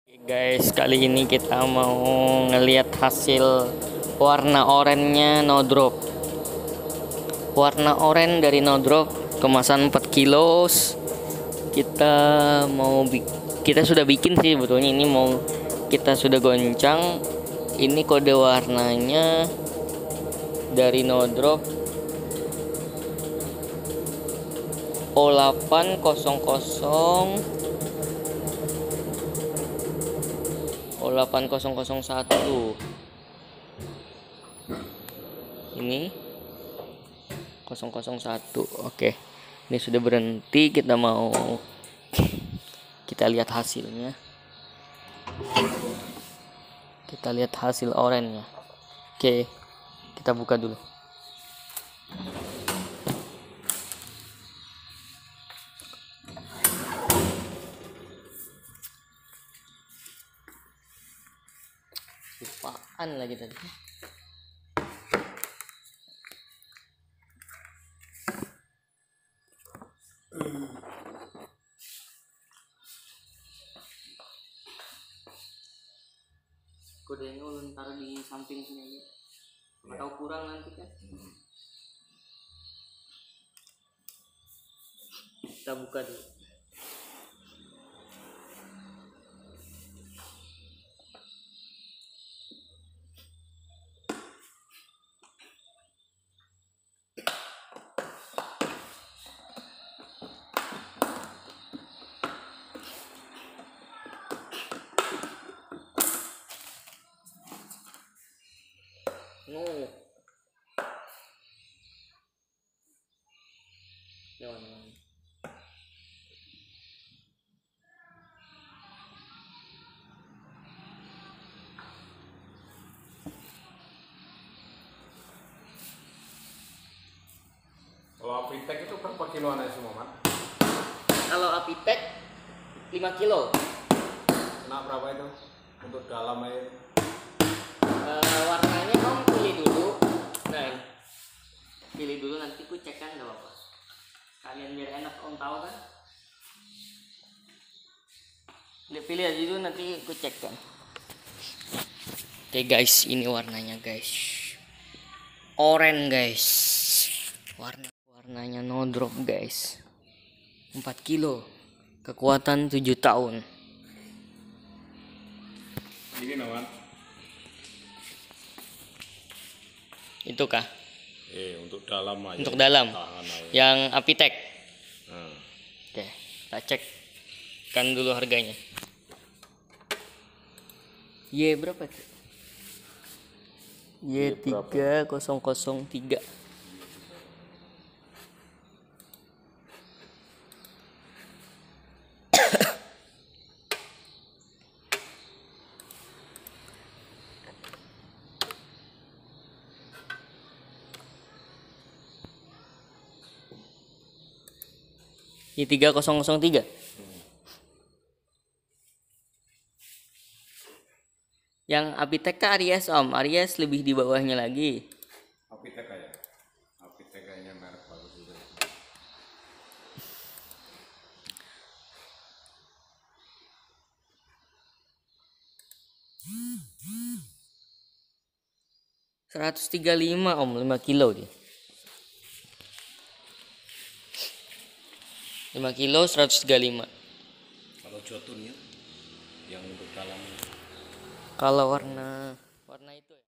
Guys, kali ini kita mau ngelihat hasil warna oranye no drop. Warna oranye dari no drop kemasan 4 kilo. Kita sudah bikin sih sebetulnya, ini mau kita sudah goncang. Ini kode warnanya dari no drop O800 O8001. Ini 001. Oke. Ini sudah berhenti, kita lihat hasilnya. Kita lihat hasil oranye-nya. Oke. Kita buka dulu. Lupaan lagi tadi. Kodenya ulun taruh di samping sini aja. Atau kurang nanti kan. Kita buka dulu. No. Jangan. Kalau Apitek itu berapa kiloan ya semua, Man? Kalau Apitek 5 kilo. Nah, berapa itu? Untuk dalam air. Warnanya om pilih dulu. Nah, ini. Pilih dulu, nanti ku cek kan, gak apa-apa. Kalian biar enak om tahu kan. Pilih aja dulu, nanti ku cek kan. Oke guys, ini warnanya guys. Oranye guys. Warnanya no drop guys. 4 kilo. Kekuatan 7 tahun. Ini Man. Itu kah? Untuk dalam aja. Untuk dalam. Yang Apitek. Oke, kita cek kan dulu harganya. Berapa tuh? Y3003. Y3003. Yang Apitek ke Aries om, Aries lebih di bawahnya lagi. Apitek ya. Apitek kayaknya merek bagus juga. $135 om, 5 kilo dia. 5 kilo 135. Kalau jotunnya yang untuk dalam. Kalau warna itu ya.